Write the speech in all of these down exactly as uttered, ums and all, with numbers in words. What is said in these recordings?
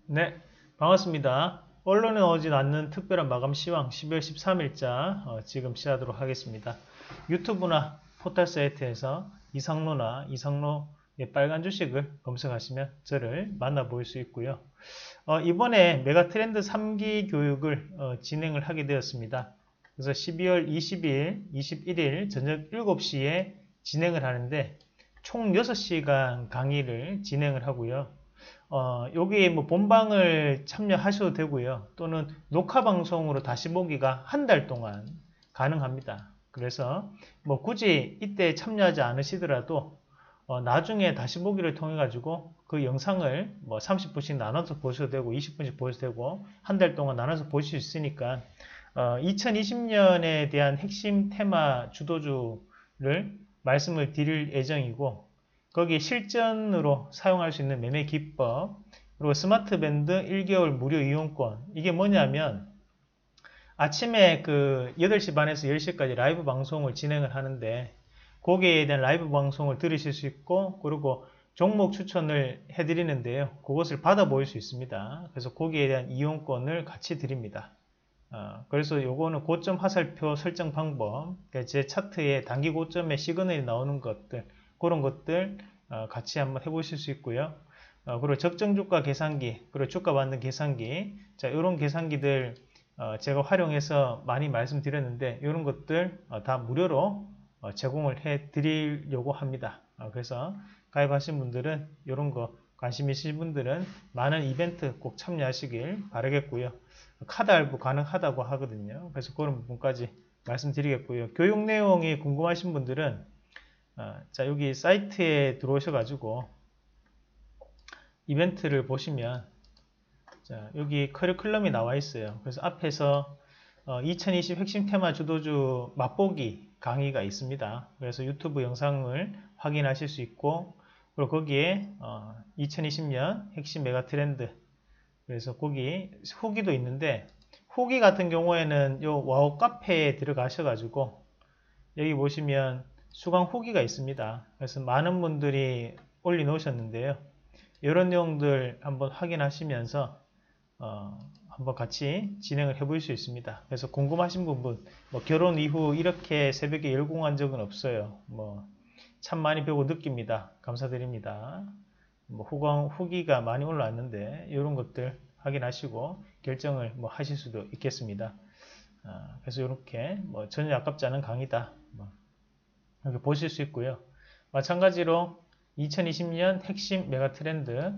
네, 반갑습니다. 언론에 나오진 않는 특별한 마감 시황 십이월 십삼일자 어, 지금 시작하도록 하겠습니다. 유튜브나 포털 사이트에서 이상로나 이상로의 빨간 주식을 검색하시면 저를 만나볼 수 있고요. 어, 이번에 메가트렌드 삼 기 교육을 어, 진행을 하게 되었습니다. 그래서 십이월 이십일, 이십일일 저녁 일곱 시에 진행을 하는데 총 여섯 시간 강의를 진행을 하고요. 어, 여기 뭐 본방을 참여하셔도 되고요. 또는 녹화 방송으로 다시 보기가 한 달 동안 가능합니다. 그래서 뭐 굳이 이때 참여하지 않으시더라도 어, 나중에 다시 보기를 통해 가지고 그 영상을 뭐 삼십 분씩 나눠서 보셔도 되고 이십 분씩 보셔도 되고 한 달 동안 나눠서 보실 수 있으니까 어, 이천이십 년에 대한 핵심 테마 주도주를 말씀을 드릴 예정이고 거기에 실전으로 사용할 수 있는 매매 기법, 그리고 스마트 밴드 일 개월 무료 이용권. 이게 뭐냐면 아침에 그 여덟 시 반에서 열 시까지 라이브 방송을 진행을 하는데 거기에 대한 라이브 방송을 들으실 수 있고 그리고 종목 추천을 해드리는데요. 그것을 받아보일 수 있습니다. 그래서 거기에 대한 이용권을 같이 드립니다. 어, 그래서 요거는 고점 화살표 설정 방법, 그러니까 제 차트에 단기 고점에 시그널이 나오는 것들, 그런 것들 어, 같이 한번 해보실 수 있고요. 어, 그리고 적정 주가 계산기, 그리고 주가 받는 계산기, 자 이런 계산기들 어, 제가 활용해서 많이 말씀드렸는데 이런 것들 어, 다 무료로 어, 제공을 해드리려고 합니다. 어, 그래서 가입하신 분들은 이런 거 관심 있으신 분들은 많은 이벤트 꼭 참여하시길 바라겠고요. 카드 할부 가능하다고 하거든요. 그래서 그런 부분까지 말씀드리겠고요. 교육 내용이 궁금하신 분들은 어, 자 여기 사이트에 들어오셔가지고 이벤트를 보시면 자 여기 커리큘럼이 나와 있어요. 그래서 앞에서 어, 이천이십 핵심 테마 주도주 맛보기 강의가 있습니다. 그래서 유튜브 영상을 확인하실 수 있고 그리고 거기에 어, 이천이십 년 핵심 메가 트렌드 그래서 거기 후기도 있는데 후기 같은 경우에는 요 와우 카페에 들어가셔가지고 여기 보시면 수강 후기가 있습니다. 그래서 많은 분들이 올려놓으셨는데요. 이런 내용들 한번 확인하시면서 어, 한번 같이 진행을 해볼 수 있습니다. 그래서 궁금하신 부분, 뭐 결혼 이후 이렇게 새벽에 열공한 적은 없어요. 뭐 참 많이 배우고 느낍니다. 감사드립니다. 뭐 후광, 후기가 많이 올라왔는데 이런 것들 확인하시고 결정을 뭐 하실 수도 있겠습니다. 아, 그래서 이렇게 뭐 전혀 아깝지 않은 강의다. 뭐 이렇게 보실 수 있고요. 마찬가지로 이천이십 년 핵심 메가 트렌드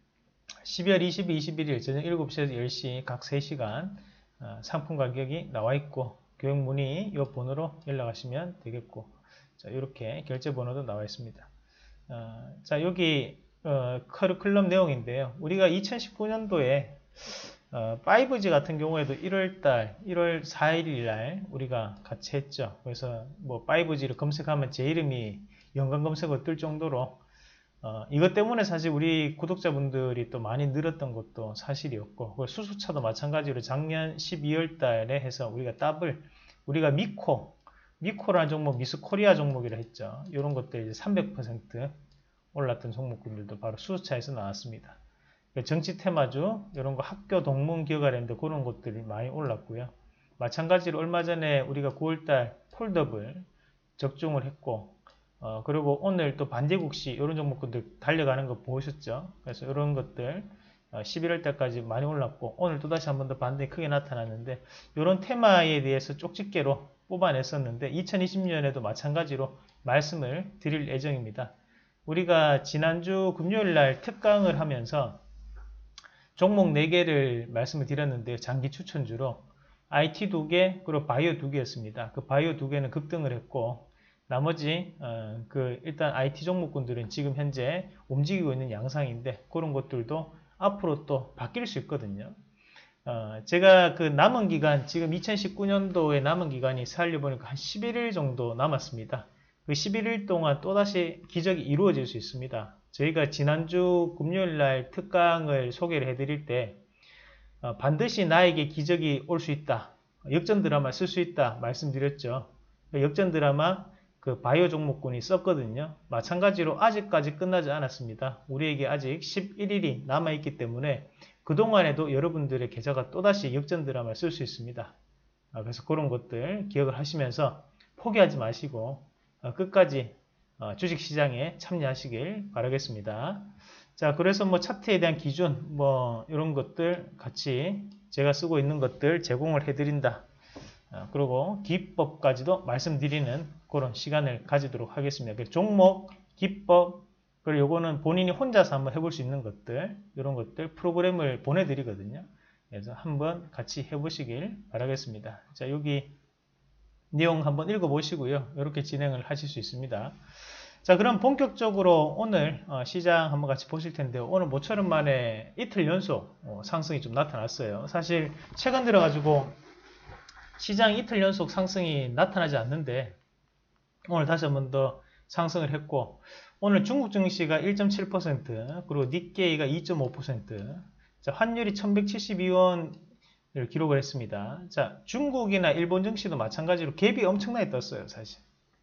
십이월 이십이, 이십일일 저녁 일곱 시에서 열 시 각 세 시간 어, 상품 가격이 나와 있고 교육 문의 이 번호로 연락하시면 되겠고 자, 이렇게 결제 번호도 나와 있습니다. 어, 자 여기 어, 커리큘럼 내용인데요. 우리가 이천십구 년도에 어, 파이브 지 같은 경우에도 일월달, 일월 사일날 우리가 같이 했죠. 그래서 뭐 파이브 지를 검색하면 제 이름이 연관 검색어 뜰 정도로 어, 이것 때문에 사실 우리 구독자분들이 또 많이 늘었던 것도 사실이었고 수소차도 마찬가지로 작년 십이월 달에 해서 우리가 더블 우리가 미코 미코라는 종목 미스코리아 종목이라 했죠. 이런 것들 이제 삼백 퍼센트 올랐던 종목군들도 바로 수소차에서 나왔습니다. 정치 테마주 이런 거 학교 동문 기억하려는데 그런 것들이 많이 올랐고요. 마찬가지로 얼마 전에 우리가 구월달 폴더블 적중을 했고 어, 그리고 오늘 또 반대국시 이런 종목들 달려가는 거 보셨죠? 그래서 이런 것들 어, 십일월 달까지 많이 올랐고 오늘 또다시 한 번 더 반등이 크게 나타났는데 이런 테마에 대해서 쪽집게로 뽑아냈었는데 이천이십 년에도 마찬가지로 말씀을 드릴 예정입니다. 우리가 지난주 금요일날 특강을 하면서 종목 네 개를 말씀을 드렸는데 장기 추천주로 아이티 두 개 그리고 바이오 두 개였습니다. 그 바이오 두 개는 급등을 했고 나머지 어, 그 일단 아이티 종목군들은 지금 현재 움직이고 있는 양상인데 그런 것들도 앞으로 또 바뀔 수 있거든요. 어, 제가 그 남은 기간 지금 이천십구 년도에 남은 기간이 살려보니까 한 십일 일 정도 남았습니다. 그 십일 일 동안 또다시 기적이 이루어질 수 있습니다. 저희가 지난주 금요일날 특강을 소개를 해드릴 때 어, 반드시 나에게 기적이 올 수 있다. 역전 드라마 쓸 수 있다 말씀드렸죠. 역전 드라마 그 바이오 종목군이 썼거든요. 마찬가지로 아직까지 끝나지 않았습니다. 우리에게 아직 십일 일이 남아있기 때문에 그동안에도 여러분들의 계좌가 또다시 역전 드라마를 쓸 수 있습니다. 그래서 그런 것들 기억을 하시면서 포기하지 마시고 끝까지 주식시장에 참여하시길 바라겠습니다. 자, 그래서 뭐 차트에 대한 기준, 뭐 이런 것들 같이 제가 쓰고 있는 것들 제공을 해드린다. 그리고 기법까지도 말씀드리는 그런 시간을 가지도록 하겠습니다. 종목, 기법, 그리고 요거는 본인이 혼자서 한번 해볼 수 있는 것들, 이런 것들 프로그램을 보내드리거든요. 그래서 한번 같이 해보시길 바라겠습니다. 자, 여기 내용 한번 읽어보시고요. 이렇게 진행을 하실 수 있습니다. 자, 그럼 본격적으로 오늘 시장 한번 같이 보실 텐데요. 오늘 모처럼 만에 이틀 연속 상승이 좀 나타났어요. 사실 최근 들어가지고 시장 이틀 연속 상승이 나타나지 않는데 오늘 다시 한번 더 상승을 했고, 오늘 중국 증시가 일 점 칠 퍼센트, 그리고 니케이가 이 점 오 퍼센트, 자, 환율이 천백칠십이 원을 기록을 했습니다. 자, 중국이나 일본 증시도 마찬가지로 갭이 엄청나게 떴어요, 사실.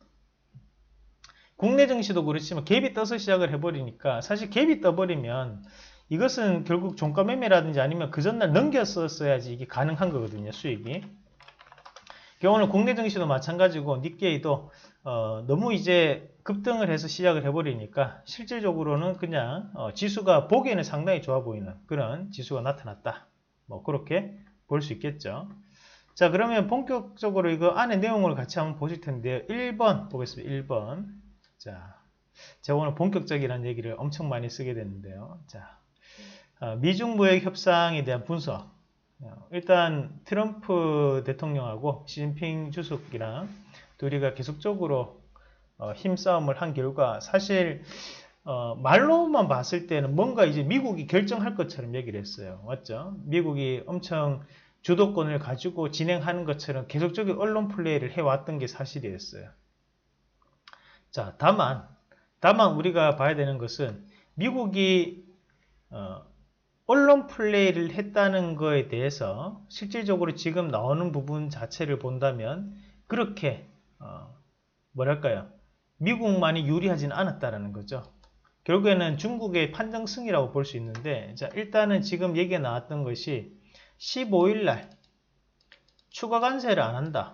국내 증시도 그렇지만 갭이 떠서 시작을 해버리니까, 사실 갭이 떠버리면 이것은 결국 종가 매매라든지 아니면 그 전날 넘겼었어야지 이게 가능한 거거든요, 수익이. 오늘 국내 증시도 마찬가지고 니케이도 어, 너무 이제 급등을 해서 시작을 해버리니까 실질적으로는 그냥 어, 지수가 보기에는 상당히 좋아 보이는 그런 지수가 나타났다. 뭐 그렇게 볼 수 있겠죠. 자, 그러면 본격적으로 이거 안에 내용을 같이 한번 보실 텐데요. 일 번 보겠습니다. 일 번. 자, 제가 오늘 본격적이라는 얘기를 엄청 많이 쓰게 됐는데요. 자, 어, 미중 무역 협상에 대한 분석. 일단 트럼프 대통령하고 시진핑 주석이랑 둘이가 계속적으로 어, 힘싸움을 한 결과 사실 어, 말로만 봤을 때는 뭔가 이제 미국이 결정할 것처럼 얘기를 했어요. 맞죠? 미국이 엄청 주도권을 가지고 진행하는 것처럼 계속적인 언론 플레이를 해왔던 게 사실이었어요. 자, 다만 다만 우리가 봐야 되는 것은 미국이 어, 언론 플레이를 했다는 거에 대해서 실질적으로 지금 나오는 부분 자체를 본다면 그렇게 어, 뭐랄까요, 미국만이 유리하진 않았다라는 거죠. 결국에는 중국의 판정승이라고 볼 수 있는데, 자, 일단은 지금 얘기가 나왔던 것이 십오 일 날 추가 관세를 안 한다.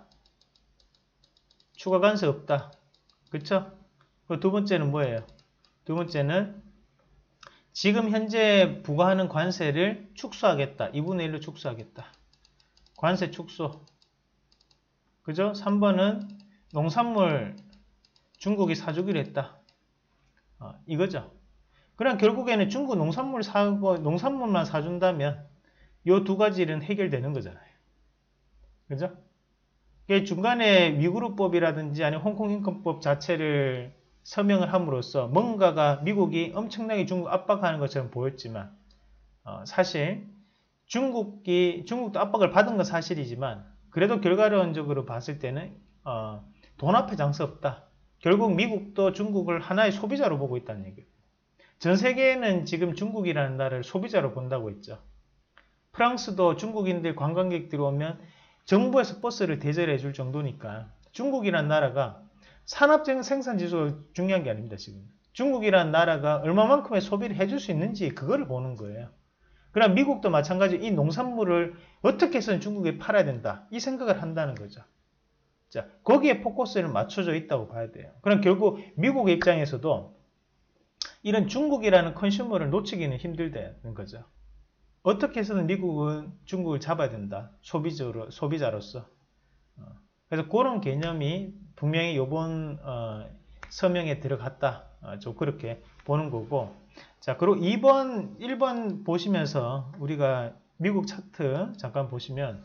추가 관세 없다. 그쵸? 그 두 번째는 뭐예요? 두 번째는 지금 현재 부과하는 관세를 축소하겠다. 이분의 일로 축소하겠다. 관세 축소. 그죠? 삼 번은 농산물 중국이 사주기로 했다. 어, 이거죠. 그럼 결국에는 중국 농산물 사고, 농산물만 사준다면 이 두 가지 일은 해결되는 거잖아요. 그죠? 중간에 위구르법이라든지 아니면 홍콩인권법 자체를 서명을 함으로써 뭔가가 미국이 엄청나게 중국 압박하는 것처럼 보였지만 어, 사실 중국이 중국도 압박을 받은 건 사실이지만 그래도 결과론적으로 봤을 때는 어, 돈 앞에 장사 없다. 결국 미국도 중국을 하나의 소비자로 보고 있다는 얘기예요. 전 세계는 지금 중국이라는 나라를 소비자로 본다고 했죠. 프랑스도 중국인들 관광객들이 오면 정부에서 버스를 대절해 줄 정도니까 중국이라는 나라가 산업 생산 지수가 중요한 게 아닙니다. 지금 중국이라는 나라가 얼마만큼의 소비를 해줄 수 있는지 그거를 보는 거예요. 그럼 미국도 마찬가지로 이 농산물을 어떻게 해서는 중국에 팔아야 된다 이 생각을 한다는 거죠. 자, 거기에 포커스를 맞춰져 있다고 봐야 돼요. 그럼 결국 미국의 입장에서도 이런 중국이라는 컨슈머를 놓치기는 힘들다는 거죠. 어떻게 해서는 미국은 중국을 잡아야 된다. 소비자로, 소비자로서. 그래서 그런 개념이 분명히 이번 어, 서명에 들어갔다. 어, 좀 그렇게 보는 거고. 자, 그리고 이 번, 일 번 보시면서 우리가 미국 차트 잠깐 보시면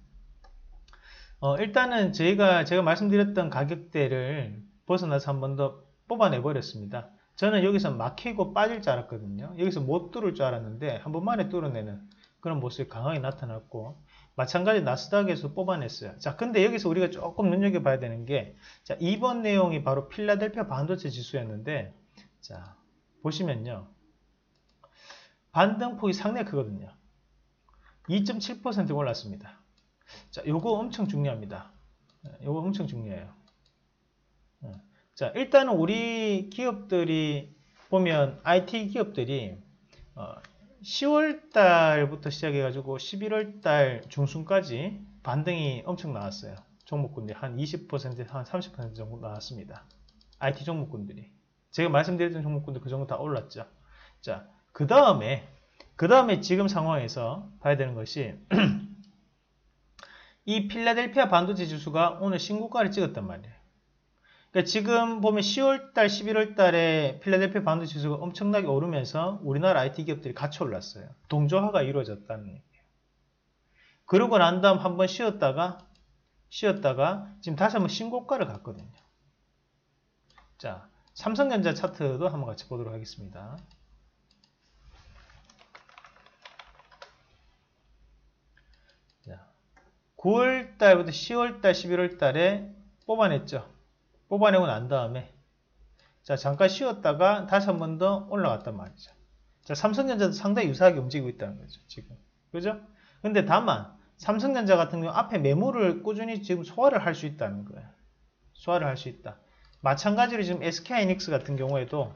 어, 일단은 저희가 제가 말씀드렸던 가격대를 벗어나서 한 번 더 뽑아내 버렸습니다. 저는 여기서 막히고 빠질 줄 알았거든요. 여기서 못 뚫을 줄 알았는데 한 번만에 뚫어내는 그런 모습이 강하게 나타났고, 마찬가지 나스닥에서 뽑아냈어요. 자, 근데 여기서 우리가 조금 눈여겨봐야 되는 게, 자, 이번 내용이 바로 필라델피아 반도체 지수였는데, 자, 보시면요. 반등폭이 상당히 크거든요. 이 점 칠 퍼센트 올랐습니다. 자, 요거 엄청 중요합니다. 요거 엄청 중요해요. 자, 일단은 우리 기업들이 보면 아이티 기업들이 어, 시월 달부터 시작해가지고 십일월 달 중순까지 반등이 엄청 나왔어요. 종목군들이 한 이십 퍼센트, 한 삼십 퍼센트 정도 나왔습니다. 아이티 종목군들이. 제가 말씀드렸던 종목군들 그 정도 다 올랐죠. 자, 그 다음에, 그 다음에 지금 상황에서 봐야 되는 것이, 이 필라델피아 반도체 지수가 오늘 신고가를 찍었단 말이에요. 그러니까 지금 보면 시월 달, 십일월 달에 필라델피아 반도체 지수가 엄청나게 오르면서 우리나라 아이티 기업들이 같이 올랐어요. 동조화가 이루어졌다는 얘기예요. 그러고 난 다음 한번 쉬었다가, 쉬었다가 지금 다시 한번 신고가를 갔거든요. 자, 삼성전자 차트도 한번 같이 보도록 하겠습니다. 자, 구월 달부터 시월 달, 십일월 달에 뽑아냈죠. 뽑아내고 난 다음에 자, 잠깐 쉬었다가 다시 한 번 더 올라갔단 말이죠. 자, 삼성전자도 상당히 유사하게 움직이고 있다는 거죠, 지금. 그죠? 근데 다만 삼성전자 같은 경우 앞에 매물을 꾸준히 지금 소화를 할 수 있다는 거예요. 소화를 할 수 있다. 마찬가지로 지금 에스케이하이닉스 같은 경우에도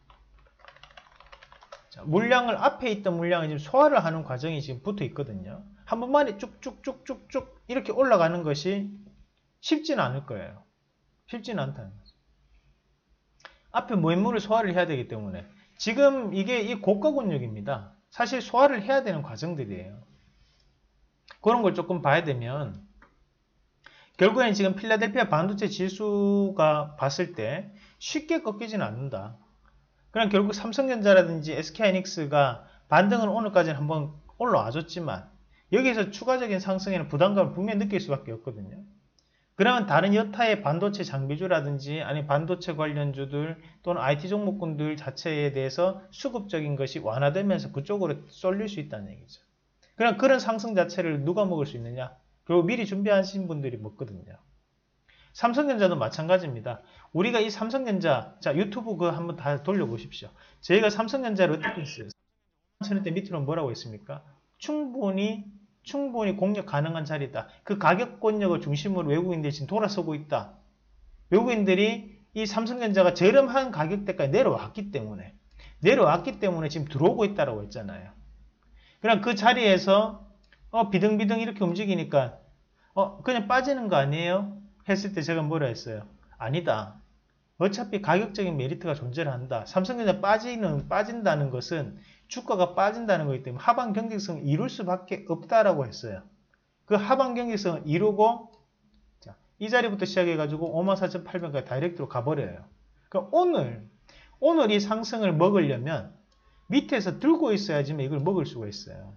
자, 물량을 앞에 있던 물량을 지금 소화를 하는 과정이 지금 붙어 있거든요. 한 번만에 쭉쭉쭉쭉쭉 이렇게 올라가는 것이 쉽지는 않을 거예요. 쉽지는 않다는 거죠. 앞에 매물을 소화를 해야 되기 때문에 지금 이게 이 고가 권역입니다. 사실 소화를 해야 되는 과정들이에요. 그런 걸 조금 봐야 되면 결국엔 지금 필라델피아 반도체 지수가 봤을 때 쉽게 꺾이지는 않는다. 그럼 결국 삼성전자라든지 에스케이하이닉스가 반등은 오늘까지는 한번 올라와줬지만 여기에서 추가적인 상승에는 부담감을 분명히 느낄 수밖에 없거든요. 그러면 다른 여타의 반도체 장비주라든지 아니 반도체 관련주들 또는 아이티 종목군들 자체에 대해서 수급적인 것이 완화되면서 그쪽으로 쏠릴 수 있다는 얘기죠. 그럼 그런 상승 자체를 누가 먹을 수 있느냐? 결국 미리 준비하신 분들이 먹거든요. 삼성전자도 마찬가지입니다. 우리가 이 삼성전자, 자 유튜브 그거 한번 다 돌려보십시오. 저희가 삼성전자를 어떻게 했어요? 삼천 원대 밑으로 뭐라고 했습니까? 충분히 충분히 공략 가능한 자리다. 그 가격 권역을 중심으로 외국인들이 지금 돌아서고 있다. 외국인들이 이 삼성전자가 저렴한 가격대까지 내려왔기 때문에 내려왔기 때문에 지금 들어오고 있다라고 했잖아요. 그럼 그 자리에서 어, 비등비등 이렇게 움직이니까 어, 그냥 빠지는 거 아니에요? 했을 때 제가 뭐라 했어요? 아니다. 어차피 가격적인 메리트가 존재를 한다. 삼성전자 빠지는, 빠진다는 것은 주가가 빠진다는 거기 때문에 하방 경직성을 이룰 수밖에 없다라고 했어요. 그 하방 경직성을 이루고 자, 이 자리부터 시작해가지고 오만 사천팔백까지 다이렉트로 가버려요. 그러니까 오늘 오늘 이 상승을 먹으려면 밑에서 들고 있어야지만 이걸 먹을 수가 있어요.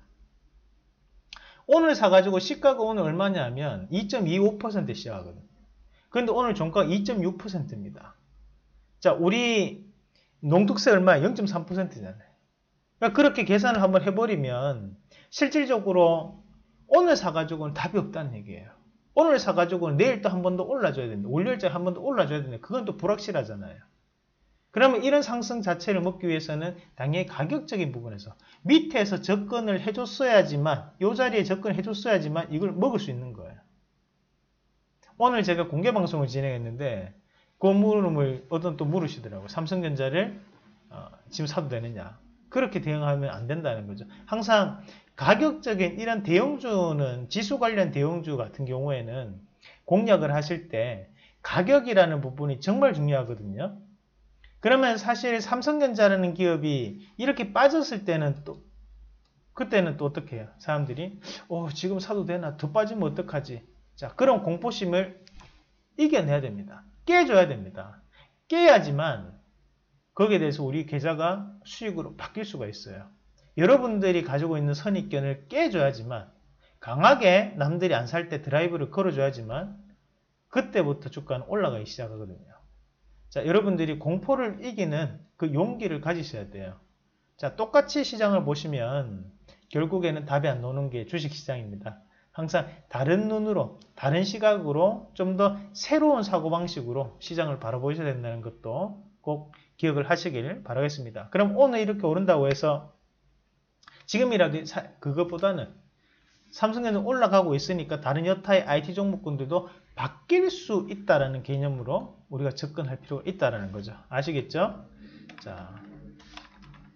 오늘 사가지고 시가가 오늘 얼마냐면 이 점 이오 퍼센트 시작하거든요. 그런데 오늘 종가가 이 점 육 퍼센트입니다. 자, 우리 농특세 얼마야? 영 점 삼 퍼센트잖아요. 그러니까 그렇게 계산을 한번 해버리면 실질적으로 오늘 사가지고는 답이 없다는 얘기예요. 오늘 사가지고는 내일 또 한 번 더 올라줘야 된다. 월요일째 한 번 더 올라줘야 된다. 그건 또 불확실하잖아요. 그러면 이런 상승 자체를 먹기 위해서는 당연히 가격적인 부분에서 밑에서 접근을 해줬어야지만 이 자리에 접근을 해줬어야지만 이걸 먹을 수 있는 거예요. 오늘 제가 공개방송을 진행했는데 그 물음을 어떤 또 물으시더라고요. 삼성전자를 어, 지금 사도 되느냐. 그렇게 대응하면 안 된다는 거죠. 항상 가격적인 이런 대형주는 지수 관련 대형주 같은 경우에는 공략을 하실 때 가격이라는 부분이 정말 중요하거든요. 그러면 사실 삼성전자라는 기업이 이렇게 빠졌을 때는 또 그때는 또 어떻게 해요? 사람들이 어, 지금 사도 되나? 더 빠지면 어떡하지? 자, 그런 공포심을 이겨내야 됩니다. 깨줘야 됩니다. 깨야지만 거기에 대해서 우리 계좌가 수익으로 바뀔 수가 있어요. 여러분들이 가지고 있는 선입견을 깨줘야지만 강하게 남들이 안 살 때 드라이브를 걸어줘야지만 그때부터 주가는 올라가기 시작하거든요. 자, 여러분들이 공포를 이기는 그 용기를 가지셔야 돼요. 자, 똑같이 시장을 보시면 결국에는 답이 안 나오는 게 주식시장입니다. 항상 다른 눈으로, 다른 시각으로 좀 더 새로운 사고방식으로 시장을 바라보셔야 된다는 것도 꼭 기억을 하시길 바라겠습니다. 그럼 오늘 이렇게 오른다고 해서 지금이라도 그것보다는 삼성전자 올라가고 있으니까 다른 여타의 아이티 종목군들도 바뀔 수 있다는 개념으로 우리가 접근할 필요가 있다는 거죠. 아시겠죠? 자,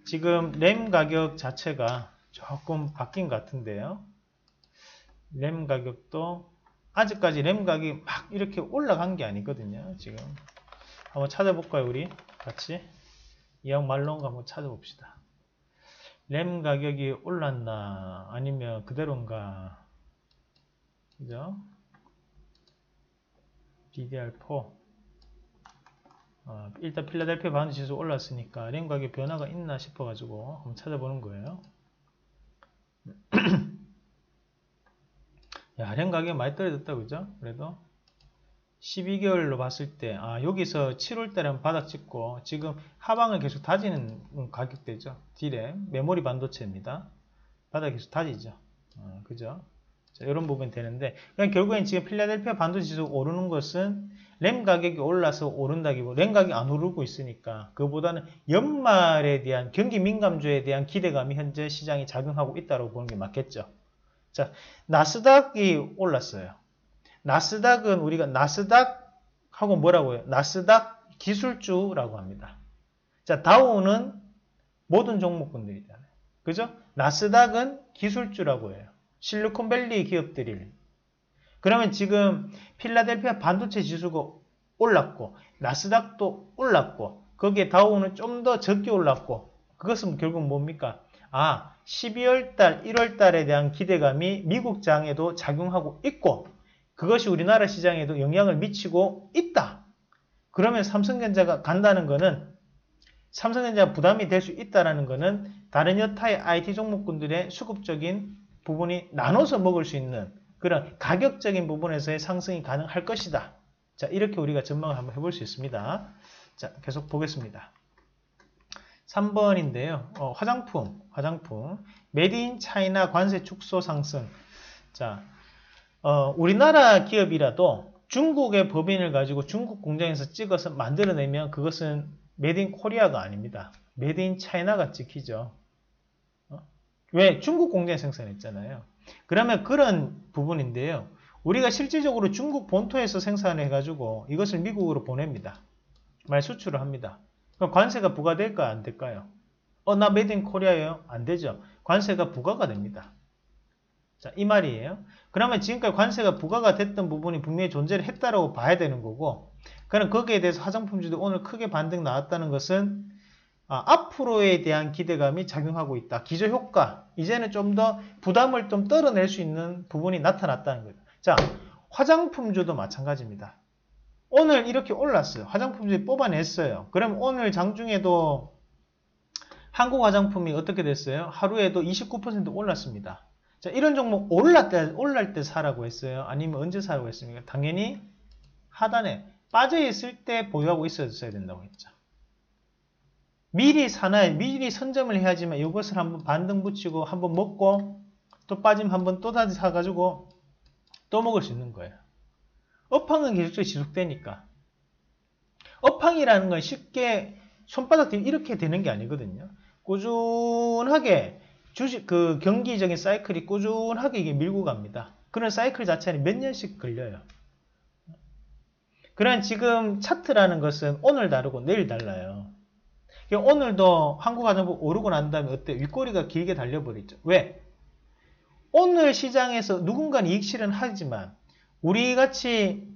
지금 램 가격 자체가 조금 바뀐 것 같은데요. 램 가격도 아직까지 램 가격이 막 이렇게 올라간 게 아니거든요. 지금 한번 찾아볼까요? 우리 같이 이왕 말로운 거 한번 찾아봅시다. 램 가격이 올랐나 아니면 그대로인가. 그죠? 디디알4 어, 일단 필라델피아 바운드 지수 올랐으니까 램 가격 변화가 있나 싶어가지고 한번 찾아보는 거예요. 야, 램 가격 많이 떨어졌다, 그죠? 그래도 십이 개월로 봤을 때, 아, 여기서 칠월 달에 한번 바닥 찍고 지금 하방을 계속 다지는 가격대죠. D램 메모리 반도체입니다. 바닥 계속 다지죠. 어, 그죠? 자, 이런 부분이 되는데, 그냥 결국엔 지금 필라델피아 반도체 지수 오르는 것은 램 가격이 올라서 오른다기보다 램 가격이 안 오르고 있으니까 그보다는 연말에 대한 경기 민감주에 대한 기대감이 현재 시장이 작용하고 있다고 보는 게 맞겠죠. 자, 나스닥이 올랐어요. 나스닥은 우리가 나스닥 하고 뭐라고 해요? 나스닥 기술주라고 합니다. 자, 다우는 모든 종목군들이잖아요. 그죠? 나스닥은 기술주라고 해요. 실리콘밸리 기업들이. 그러면 지금 필라델피아 반도체 지수가 올랐고 나스닥도 올랐고 거기에 다우는 좀 더 적게 올랐고 그것은 결국 뭡니까? 아, 십이월 달, 일월 달에 대한 기대감이 미국 장에도 작용하고 있고 그것이 우리나라 시장에도 영향을 미치고 있다. 그러면 삼성전자가 간다는 것은 삼성전자가 부담이 될 수 있다는 것은 다른 여타의 아이티 종목군들의 수급적인 부분이 나눠서 먹을 수 있는 그런 가격적인 부분에서의 상승이 가능할 것이다. 자, 이렇게 우리가 전망을 한번 해볼 수 있습니다. 자, 계속 보겠습니다. 삼 번인데요. 어, 화장품, 화장품. 메드 인 차이나 관세 축소 상승. 자, 어, 우리나라 기업이라도 중국의 법인을 가지고 중국 공장에서 찍어서 만들어내면 그것은 메드 인 코리아가 아닙니다. 메드 인 차이나가 찍히죠. 어? 왜? 중국 공장에 생산했잖아요. 그러면 그런 부분인데요. 우리가 실질적으로 중국 본토에서 생산해가지고 이것을 미국으로 보냅니다. 말 수출을 합니다. 그럼 관세가 부과될까요? 안 될까요? 어, 나 메이드 인 코리아예요? 안 되죠. 관세가 부과가 됩니다. 자, 이 말이에요. 그러면 지금까지 관세가 부과가 됐던 부분이 분명히 존재를 했다라고 봐야 되는 거고, 그럼 거기에 대해서 화장품주도 오늘 크게 반등 나왔다는 것은 아, 앞으로에 대한 기대감이 작용하고 있다. 기저효과. 이제는 좀 더 부담을 좀 떨어낼 수 있는 부분이 나타났다는 거예요. 자, 화장품주도 마찬가지입니다. 오늘 이렇게 올랐어요. 화장품주에 뽑아냈어요. 그럼 오늘 장중에도 한국 화장품이 어떻게 됐어요? 하루에도 이십구 퍼센트 올랐습니다. 자, 이런 종목 올랄 때, 올랄 때 사라고 했어요? 아니면 언제 사라고 했습니까? 당연히 하단에 빠져있을 때 보유하고 있어야 된다고 했죠. 미리 사나요? 미리 선점을 해야지만 이것을 한번 반등 붙이고 한번 먹고 또 빠지면 한번 또 다시 사가지고 또 먹을 수 있는 거예요. 업황은 계속적으로 지속되니까. 업황이라는 건 쉽게 손바닥 뒤 이렇게 되는 게 아니거든요. 꾸준하게 주식 그 경기적인 사이클이 꾸준하게 이게 밀고 갑니다. 그런 사이클 자체는 몇 년씩 걸려요. 그러나 지금 차트라는 것은 오늘 다르고 내일 달라요. 오늘도 한국화장품 오르고 난 다음에 어때? 윗꼬리가 길게 달려버리죠. 왜? 오늘 시장에서 누군가는 이익 실현하지만 우리같이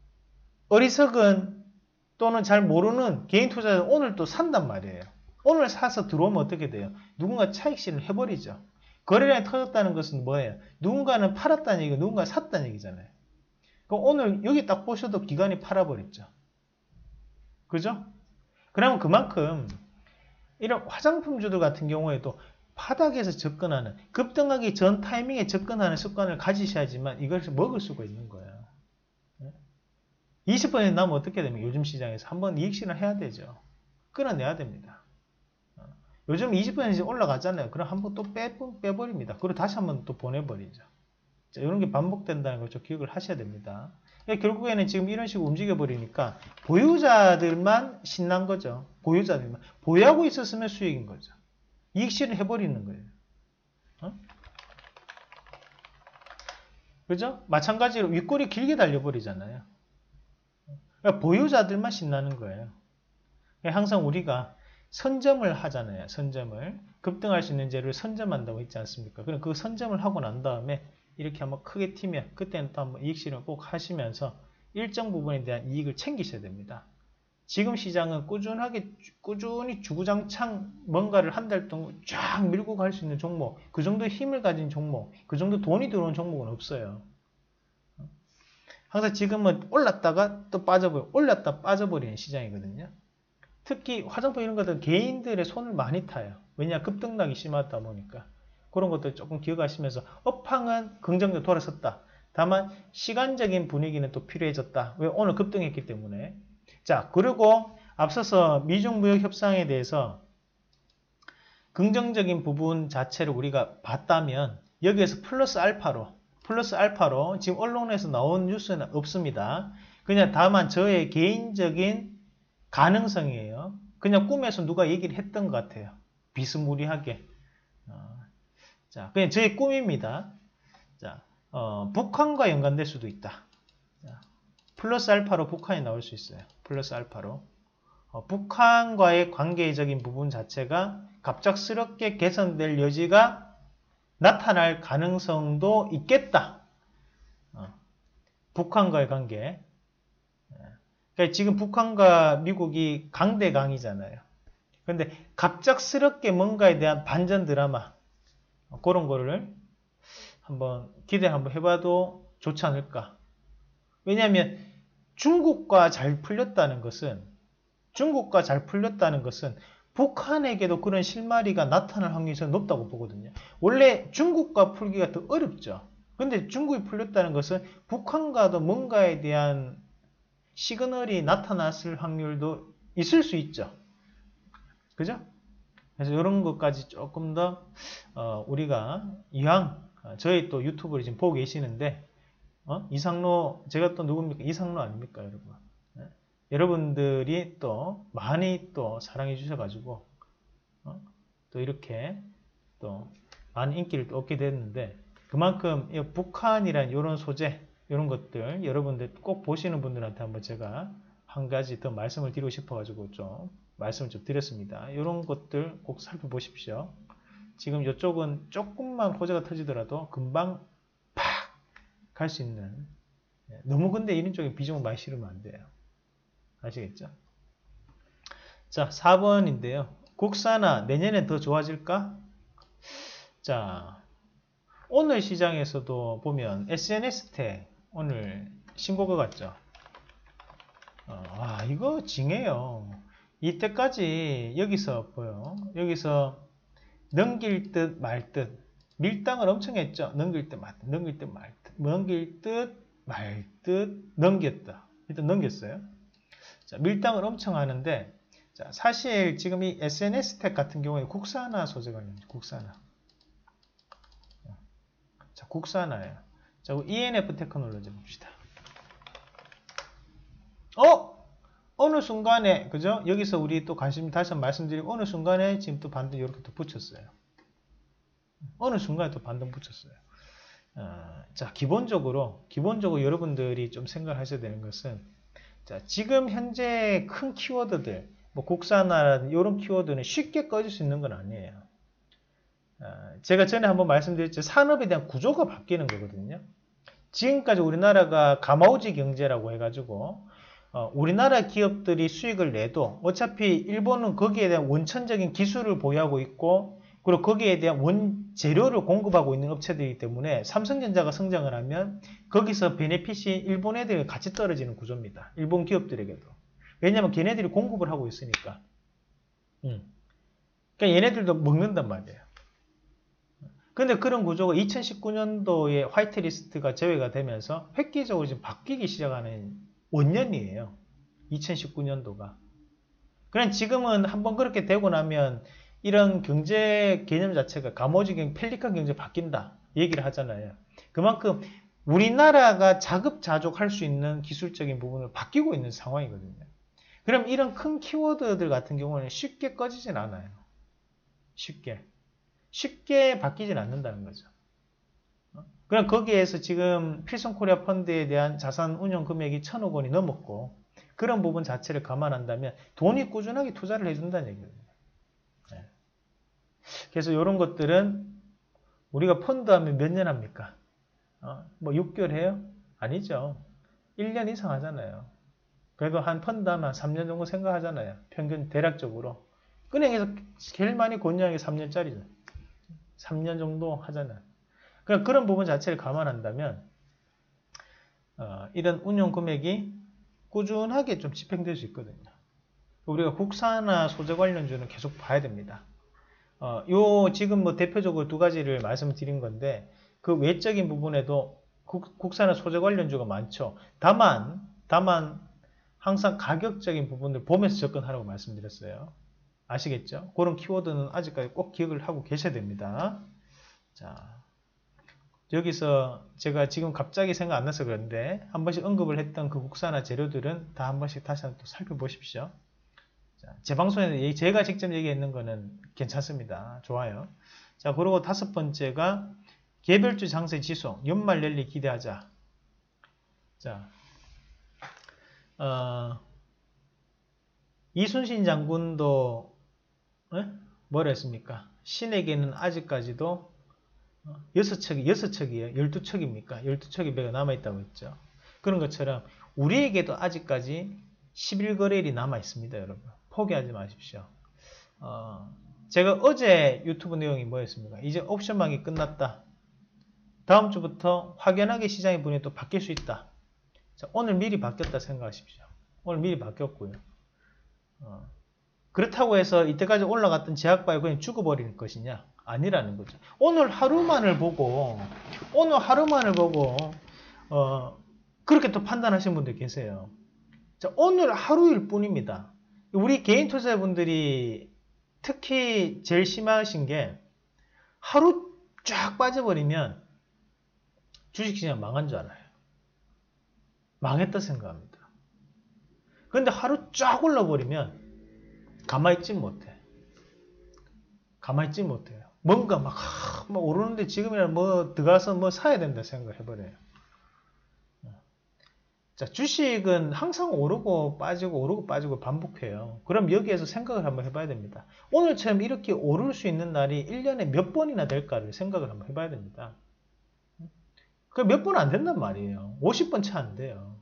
어리석은 또는 잘 모르는 개인 투자자는 오늘 또 산단 말이에요. 오늘 사서 들어오면 어떻게 돼요? 누군가 차익 실현을 해버리죠. 거래량이 터졌다는 것은 뭐예요? 누군가는 팔았다는 얘기고 누군가 샀다는 얘기잖아요. 그럼 오늘 여기 딱 보셔도 기관이 팔아버렸죠. 그죠? 그러면 그만큼 이런 화장품주들 같은 경우에도 바닥에서 접근하는 급등하기 전 타이밍에 접근하는 습관을 가지셔야지만 이것을 먹을 수가 있는 거예요. 이십 퍼센트 나면 어떻게 됩니까? 요즘 시장에서 한번 이익 실현 해야 되죠. 끌어내야 됩니다. 요즘 이십 퍼센트 올라가잖아요. 그럼 한번 또 빼, 빼버립니다. 그리고 다시 한번 또 보내버리죠. 자, 이런 게 반복된다는 걸 좀 기억을 하셔야 됩니다. 결국에는 지금 이런 식으로 움직여버리니까 보유자들만 신난 거죠. 보유자들만. 보유하고 있었으면 수익인 거죠. 이익 실현 해버리는 거예요. 어? 그죠? 마찬가지로 윗골이 길게 달려버리잖아요. 그러니까 보유자들만 신나는 거예요. 항상 우리가 선점을 하잖아요. 선점을. 급등할 수 있는 재료를 선점한다고 했지 않습니까? 그럼 그 선점을 하고 난 다음에 이렇게 한번 크게 튀면 그때는 또 한번 이익 실현 꼭 하시면서 일정 부분에 대한 이익을 챙기셔야 됩니다. 지금 시장은 꾸준하게 꾸준히 주구장창 뭔가를 한 달 동안 쫙 밀고 갈 수 있는 종목, 그 정도 힘을 가진 종목, 그 정도 돈이 들어오는 종목은 없어요. 항상 지금은 올랐다가 또 빠져버려, 올랐다 빠져버리는 시장이거든요. 특히 화장품 이런 것들은 개인들의 손을 많이 타요. 왜냐, 급등락이 심하다 보니까. 그런 것들 조금 기억하시면서 업황은 긍정적으로 돌아섰다. 다만 시간적인 분위기는 또 필요해졌다. 왜? 오늘 급등했기 때문에. 자, 그리고 앞서서 미중 무역 협상에 대해서 긍정적인 부분 자체를 우리가 봤다면 여기에서 플러스 알파로 플러스 알파로 지금 언론에서 나온 뉴스는 없습니다. 그냥 다만 저의 개인적인 가능성이에요. 그냥 꿈에서 누가 얘기를 했던 것 같아요. 비스무리하게. 어, 자, 그냥 저의 꿈입니다. 자, 어, 북한과 연관될 수도 있다. 자, 플러스 알파로 북한이 나올 수 있어요. 플러스 알파로. 어, 북한과의 관계적인 부분 자체가 갑작스럽게 개선될 여지가 나타날 가능성도 있겠다. 어, 북한과의 관계. 그러니까 지금 북한과 미국이 강대강이잖아요. 그런데 갑작스럽게 뭔가에 대한 반전 드라마, 어, 그런 거를 한번 기대 한번 해봐도 좋지 않을까. 왜냐하면 중국과 잘 풀렸다는 것은 중국과 잘 풀렸다는 것은 북한에게도 그런 실마리가 나타날 확률이 저는 높다고 보거든요. 원래 중국과 풀기가 더 어렵죠. 근데 중국이 풀렸다는 것은 북한과도 뭔가에 대한 시그널이 나타났을 확률도 있을 수 있죠. 그죠? 그래서 이런 것까지 조금 더 어, 우리가 이왕 어, 저희 또 유튜브를 지금 보고 계시는데 어? 이상로 제가 또 누굽니까? 이상로 아닙니까, 여러분? 네? 여러분들이 또 많이 또 사랑해 주셔가지고 어? 또 이렇게 또 많은 인기를 또 얻게 됐는데 그만큼 이 북한이란 이런 소재 이런 것들 여러분들 꼭 보시는 분들한테 한번 제가 한 가지 더 말씀을 드리고 싶어가지고 좀 말씀을 좀 드렸습니다. 이런 것들 꼭 살펴보십시오. 지금 이쪽은 조금만 호재가 터지더라도 금방 팍 갈 수 있는. 너무 근데 이런 쪽에 비중을 많이 실으면 안 돼요. 아시겠죠? 자, 사 번인데요. 국산화 내년에 더 좋아질까? 자, 오늘 시장에서도 보면 에스엔에스텍 오늘 신고가 같죠? 어, 아, 이거 징해요. 이때까지 여기서 보여. 여기서 넘길 듯 말 듯. 밀당을 엄청 했죠. 넘길 듯 말 듯, 넘길 듯 말 듯, 넘길 듯 말 듯, 넘겼다. 일단 넘겼어요. 자, 밀당을 엄청 하는데, 자, 사실 지금 이 에스엔에스텍 같은 경우에 국산화 소재가 있는지, 국산화. 자, 국산화예요. 자, 이엔에프 테크놀로지 봅시다. 어? 어느 순간에, 그죠? 여기서 우리 또 관심 다시 한번 말씀드리고, 어느 순간에 지금 또 반등 이렇게 또 붙였어요. 어느 순간에 또 반등 붙였어요. 어, 자, 기본적으로, 기본적으로 여러분들이 좀 생각하셔야 되는 것은, 자, 지금 현재 큰 키워드들, 뭐 국산화라든지 이런 키워드는 쉽게 꺼질 수 있는 건 아니에요. 어, 제가 전에 한번 말씀드렸죠. 산업에 대한 구조가 바뀌는 거거든요. 지금까지 우리나라가 가마우지 경제라고 해가지고, 어, 우리나라 기업들이 수익을 내도 어차피 일본은 거기에 대한 원천적인 기술을 보유하고 있고, 그리고 거기에 대한 원재료를 공급하고 있는 업체들이기 때문에 삼성전자가 성장을 하면 거기서 베네핏이 일본 애들이 같이 떨어지는 구조입니다. 일본 기업들에게도. 왜냐하면 걔네들이 공급을 하고 있으니까. 음. 그러니까 얘네들도 먹는단 말이에요. 근데 그런 구조가 이천십구 년도에 화이트리스트가 제외가 되면서 획기적으로 지금 바뀌기 시작하는 원년이에요. 이천십구 년도가. 그냥 지금은 한번 그렇게 되고 나면 이런 경제 개념 자체가 가모지 경제, 펠리칸 경제 바뀐다 얘기를 하잖아요. 그만큼 우리나라가 자급자족할 수 있는 기술적인 부분을 바뀌고 있는 상황이거든요. 그럼 이런 큰 키워드들 같은 경우는 쉽게 꺼지진 않아요. 쉽게. 쉽게 바뀌진 않는다는 거죠. 그럼 거기에서 지금 필성코리아 펀드에 대한 자산 운용 금액이 천억 원이 넘었고 그런 부분 자체를 감안한다면 돈이 꾸준하게 투자를 해준다는 얘기거든요. 그래서 이런 것들은 우리가 펀드 하면 몇 년 합니까? 어, 뭐 육 개월 해요? 아니죠. 일 년 이상 하잖아요. 그래도 한 펀드 하면 삼 년 정도 생각하잖아요. 평균 대략적으로. 은행에서 제일 많이 권유하는 게 삼 년짜리죠. 삼 년 정도 하잖아요. 그러니까 그런 부분 자체를 감안한다면 어, 이런 운용 금액이 꾸준하게 좀 집행될 수 있거든요. 우리가 국사나 소재 관련주는 계속 봐야 됩니다. 어, 요 지금 뭐 대표적으로 두 가지를 말씀드린 건데 그 외적인 부분에도 국, 국사나 소재 관련주가 많죠. 다만 다만 항상 가격적인 부분을 보면서 접근하라고 말씀드렸어요. 아시겠죠? 그런 키워드는 아직까지 꼭 기억을 하고 계셔야 됩니다. 자, 여기서 제가 지금 갑자기 생각 안 나서 그런데 한 번씩 언급을 했던 그 국사나 재료들은 다 한 번씩 다시 한번 또 살펴보십시오. 자, 제 방송에서 제가 직접 얘기했는 거는 괜찮습니다. 좋아요. 자, 그리고 다섯 번째가 개별주 장세 지수, 연말 랠리 기대하자. 자, 어, 이순신 장군도 에? 뭐라 했습니까? 신에게는 아직까지도 여섯 척이, 여섯 척이에요. 열두 척입니까? 열두 척의 배가 남아있다고 했죠. 그런 것처럼 우리에게도 아직까지 십일 거래일이 남아있습니다, 여러분. 포기하지 마십시오. 어, 제가 어제 유튜브 내용이 뭐였습니까? 이제 옵션망이 끝났다. 다음 주부터 확연하게 시장의 분위기 또 바뀔 수 있다. 자, 오늘 미리 바뀌었다 생각하십시오. 오늘 미리 바뀌었고요. 어, 그렇다고 해서 이때까지 올라갔던 제약바이오 그냥 죽어버릴 것이냐? 아니라는 거죠. 오늘 하루만을 보고 오늘 하루만을 보고 어, 그렇게 또 판단하시는 분들 계세요. 자, 오늘 하루일 뿐입니다. 우리 개인 투자자분들이 특히 제일 심하신 게 하루 쫙 빠져버리면 주식시장 망한 줄 알아요. 망했다 생각합니다. 그런데 하루 쫙 올라버리면 가만히 있지 못해. 가만히 있지 못해요. 뭔가 막, 막 오르는데 지금이라도 뭐 들어가서 뭐 사야 된다 생각을 해버려요. 자, 주식은 항상 오르고 빠지고 오르고 빠지고 반복해요. 그럼 여기에서 생각을 한번 해봐야 됩니다. 오늘처럼 이렇게 오를 수 있는 날이 일 년에 몇 번이나 될까를 생각을 한번 해봐야 됩니다. 그 몇 번 안 된단 말이에요. 오십 번 채 안 돼요.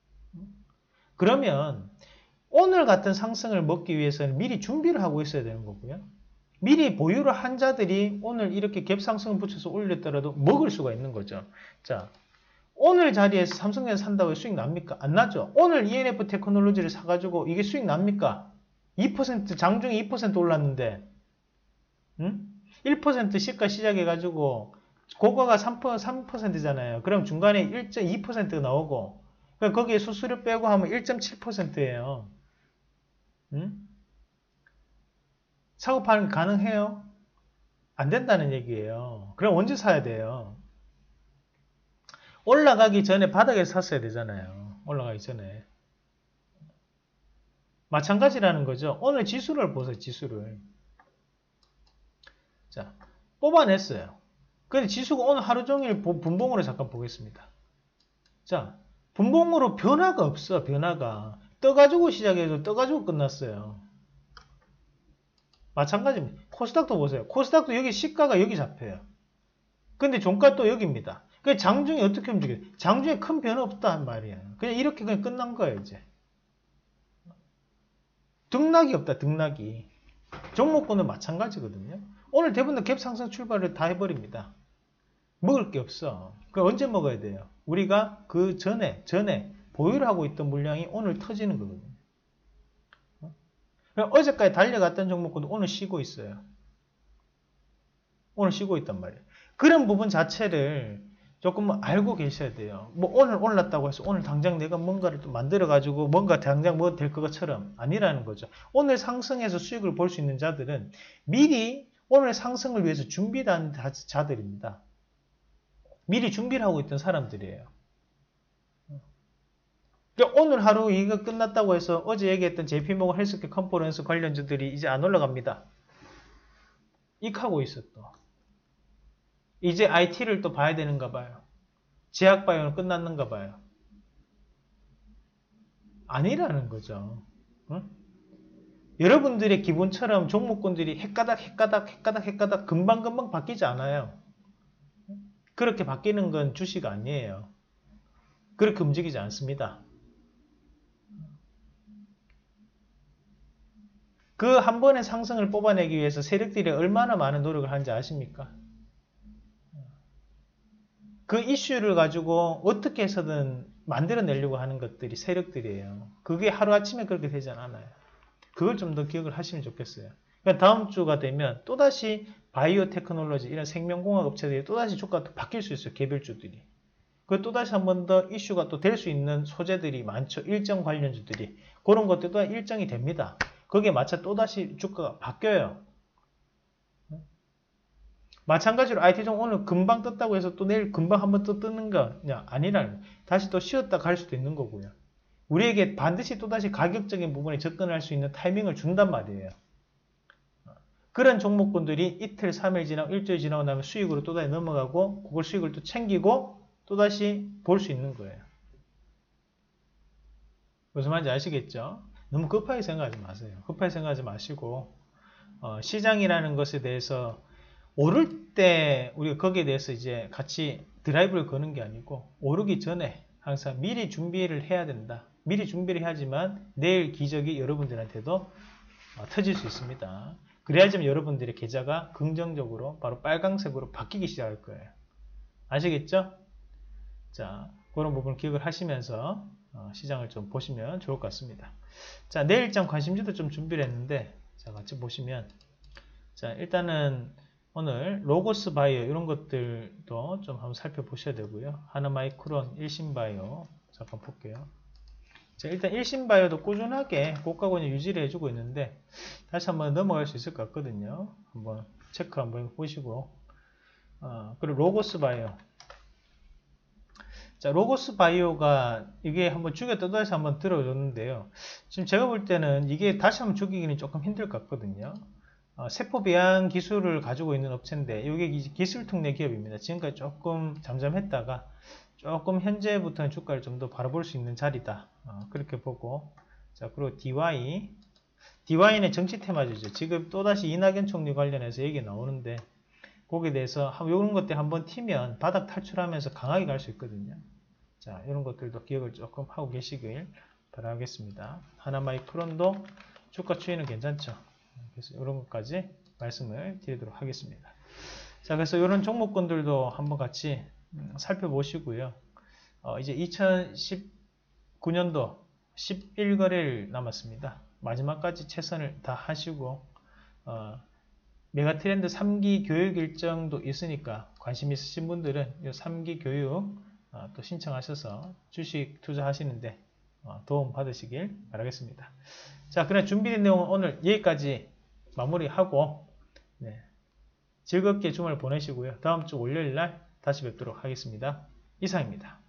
그러면 오늘 같은 상승을 먹기 위해서는 미리 준비를 하고 있어야 되는 거고요. 미리 보유를 한 자들이 오늘 이렇게 갭상승을 붙여서 올렸더라도 먹을 수가 있는 거죠. 자, 오늘 자리에서 삼성전자 산다고 수익 납니까? 안 나죠. 오늘 이엔에프 테크놀로지를 사가지고 이게 수익 납니까? 이 퍼센트 장중에 이 퍼센트 올랐는데 응? 일 퍼센트 시가 시작해가지고 고가가 삼 퍼센트잖아요. 그럼 중간에 일 점 이 퍼센트가 나오고 그러니까 거기에 수수료 빼고 하면 일 점 칠 퍼센트예요. 응? 사고 파는 게 가능해요? 안 된다는 얘기예요. 그럼 언제 사야 돼요? 올라가기 전에 바닥에서 샀어야 되잖아요. 올라가기 전에. 마찬가지라는 거죠. 오늘 지수를 보세요. 지수를. 자, 뽑아냈어요. 근데 지수가 오늘 하루 종일 분봉으로 잠깐 보겠습니다. 자, 분봉으로 변화가 없어. 변화가. 떠가지고 시작해서 떠가지고 끝났어요. 마찬가지입니다. 코스닥도 보세요. 코스닥도 여기 시가가 여기 잡혀요. 근데 종가 또 여기입니다. 그 장중에 어떻게 움직여요? 장중에 큰 변화 없단 말이에요. 그냥 이렇게 그냥 끝난 거예요, 이제. 등락이 없다, 등락이. 종목군은 마찬가지거든요. 오늘 대부분 갭 상승 출발을 다 해버립니다. 먹을 게 없어. 그 언제 먹어야 돼요? 우리가 그 전에, 전에 보유를 하고 있던 물량이 오늘 터지는 거거든요. 어제까지 달려갔던 종목군도 오늘 쉬고 있어요. 오늘 쉬고 있단 말이에요. 그런 부분 자체를 조금 알고 계셔야 돼요. 뭐 오늘 올랐다고 해서 오늘 당장 내가 뭔가를 또 만들어가지고 뭔가 당장 뭐 될 것처럼 아니라는 거죠. 오늘 상승해서 수익을 볼 수 있는 자들은 미리 오늘 상승을 위해서 준비한 자들입니다. 미리 준비를 하고 있던 사람들이에요. 그러니까 오늘 하루 이거 끝났다고 해서 어제 얘기했던 제이피모건 헬스케어 컨퍼런스 관련주들이 이제 안 올라갑니다. 익하고 있어 또. 이제 아이티를 또 봐야 되는가 봐요. 제약바이오는 끝났는가 봐요. 아니라는 거죠. 응? 여러분들의 기분처럼 종목군들이 헷가닥 헷가닥 헷가닥 헷가닥 금방금방 바뀌지 않아요. 그렇게 바뀌는 건 주식 아니에요. 그렇게 움직이지 않습니다. 그 한 번의 상승을 뽑아내기 위해서 세력들이 얼마나 많은 노력을 하는지 아십니까? 그 이슈를 가지고 어떻게 해서든 만들어내려고 하는 것들이 세력들이에요. 그게 하루아침에 그렇게 되지 않아요. 그걸 좀 더 기억을 하시면 좋겠어요. 그러니까 다음 주가 되면 또다시 바이오 테크놀로지, 이런 생명공학 업체들이 또다시 주가가 바뀔 수 있어요. 개별주들이. 그 또다시 한 번 더 이슈가 또 될 수 있는 소재들이 많죠. 일정 관련주들이. 그런 것들도 일정이 됩니다. 거기에 맞춰 또다시 주가가 바뀌어요. 마찬가지로 아이티종 오늘 금방 떴다고 해서 또 내일 금방 한번 또 뜨는 거 아니라는, 다시 또 쉬었다 갈 수도 있는 거고요. 우리에게 반드시 또다시 가격적인 부분에 접근할 수 있는 타이밍을 준단 말이에요. 그런 종목군들이 이틀, 삼 일 지나고 일주일 지나고 나면 수익으로 또다시 넘어가고, 그걸 수익을 또 챙기고 또다시 볼 수 있는 거예요. 무슨 말인지 아시겠죠? 너무 급하게 생각하지 마세요. 급하게 생각하지 마시고, 어, 시장이라는 것에 대해서 오를 때 우리가 거기에 대해서 이제 같이 드라이브를 거는 게 아니고, 오르기 전에 항상 미리 준비를 해야 된다. 미리 준비를 해야지만 내일 기적이 여러분들한테도 터질 수 있습니다. 그래야지만 여러분들의 계좌가 긍정적으로 바로 빨강색으로 바뀌기 시작할 거예요. 아시겠죠? 자, 그런 부분을 기억을 하시면서 시장을 좀 보시면 좋을 것 같습니다. 자, 내일장 관심주도 좀 준비를 했는데, 자, 같이 보시면, 자, 일단은 오늘 로고스 바이오 이런 것들도 좀 한번 살펴보셔야 되고요. 하나마이크론, 일신바이오 잠깐 볼게요. 자, 일단 일신바이오도 꾸준하게 고가권을 유지를 해주고 있는데 다시 한번 넘어갈 수 있을 것 같거든요. 한번 체크 한번 보시고, 어, 그리고 로고스 바이오. 자, 로고스 바이오가 이게 한번 죽여 떠다시 한번 들어줬는데요. 지금 제가 볼 때는 이게 다시 한번 죽이기는 조금 힘들 것 같거든요. 어, 세포 배양 기술을 가지고 있는 업체인데 이게 기술 특례 기업입니다. 지금까지 조금 잠잠했다가 조금 현재부터는 주가를 좀 더 바라볼 수 있는 자리다. 어, 그렇게 보고, 자, 그리고 디와이. 디와이는 정치 테마주죠. 지금 또다시 이낙연 총리 관련해서 얘기 나오는데 거기에 대해서 이런 것들 한번 튀면 바닥 탈출하면서 강하게 갈 수 있거든요. 자, 이런 것들도 기억을 조금 하고 계시길 바라겠습니다. 하나마이크론도 주가 추이는 괜찮죠. 그래서 이런 것까지 말씀을 드리도록 하겠습니다. 자, 그래서 이런 종목군들도 한번 같이 살펴보시고요. 어, 이제 이천십구 년도 십일 거래일 남았습니다. 마지막까지 최선을 다 하시고, 어, 메가트렌드 삼 기 교육 일정도 있으니까 관심 있으신 분들은 이 삼 기 교육 어, 또 신청하셔서 주식 투자하시는데 어, 도움 받으시길 바라겠습니다. 자, 그럼 준비된 내용은 오늘 여기까지 마무리하고, 네, 즐겁게 주말 보내시고요. 다음 주 월요일 날 다시 뵙도록 하겠습니다. 이상입니다.